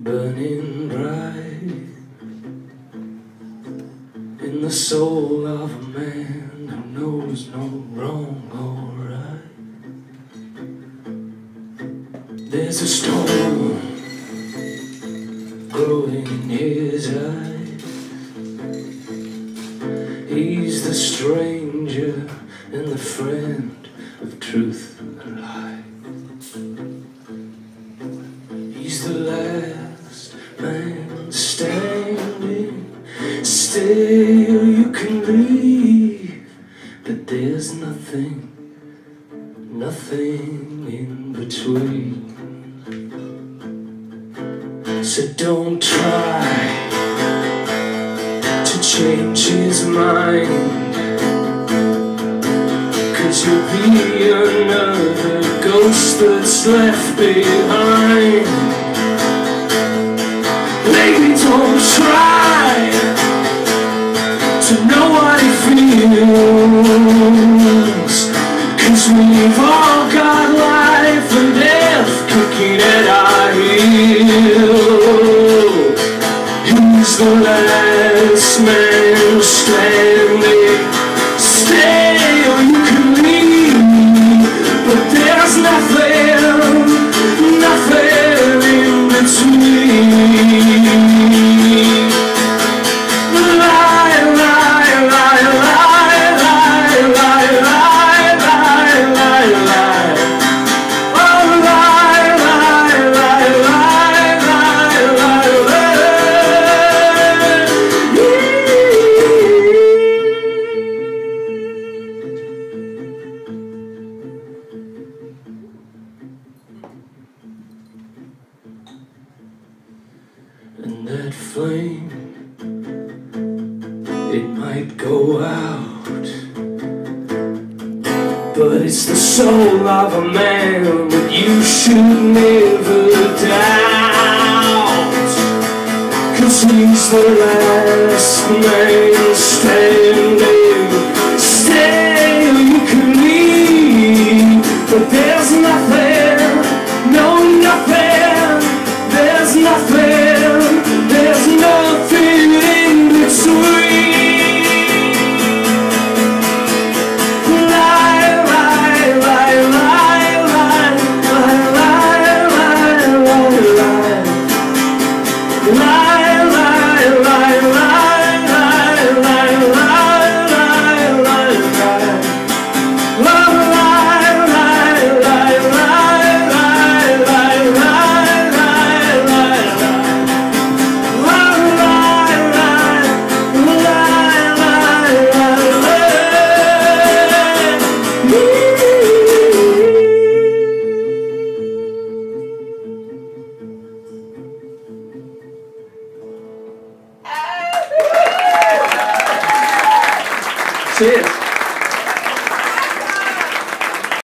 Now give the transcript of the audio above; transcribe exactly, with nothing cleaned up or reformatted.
burning bright in the soul of a man who knows no wrong or right. There's a storm growing in his eyes. He's the stranger and the friend of truth and light. He's the last man standing. Stay or you can leave, but there's nothing, nothing in between. So don't try to change his mind, 'cause you'll be another ghost that's left behind. Baby, don't try to know what he feels, 'cause we've all got life and death kicking at our heels. He's the last man standing. Stay or you can leave, but there's nothing, nothing in between. And that flame, it might go out, but it's the soul of a man that you should never doubt. 'Cause he's the last man standing. Stay or you can leave, but there's nothing, no nothing, there's nothing. There's nothing in between. Lie, lie, lie, lie, lie, lie, lie, lie, lie, lie. Lie, lie, lie, lie, lie, lie, lie, lie, lie, lie. Love, lie, lie, lie, lie, lie, lie, lie, lie, lie, lie. Cheers.